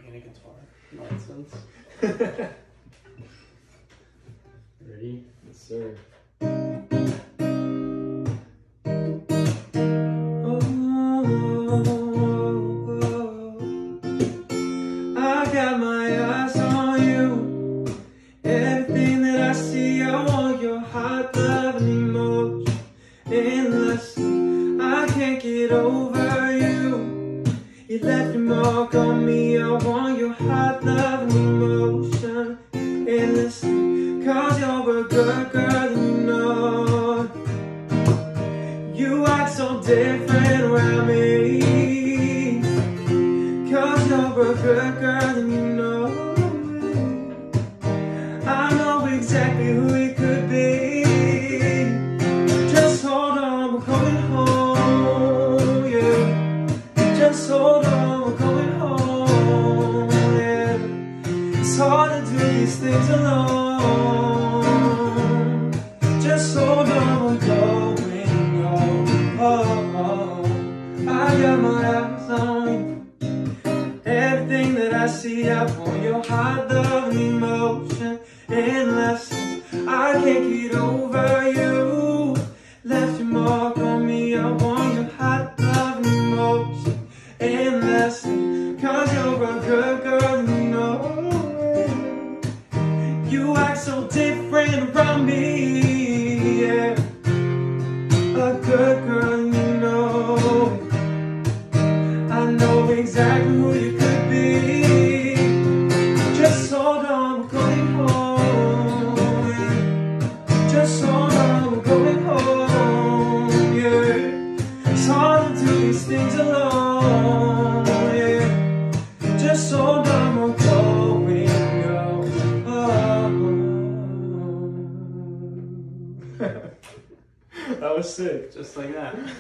playing a guitar nonsense. Ready? Yes, sir. I got my eyes on you. Everything that I see, I want your hot love and emotion. Endlessly, I can't get over you. You left your mark on me. I want your hot love and emotion. Endlessly, 'cause you're a good girl and you know. You act so different around me. 'Cause you're a good girl and you know it. I know exactly who it could be. Just hold on, we're going home, yeah. Just hold on, we're going home, yeah. It's hard to do these things alone. Just hold on, we're going home. I got my eyes on you. Everything that I see, I want your hot love and emotion. Endless, I can't get over you. Left your mark on me, I want your hot love and emotion. Endless, 'cause you're a good girl and you know it. You act so different around me, yeah. A good girl and you know it. I know exactly who you could be. Just hold on, we're going home, yeah. Just hold on, we're going home, yeah. It's hard to do these things alone, yeah. Just hold on, we're going home. That was sick. Just like that.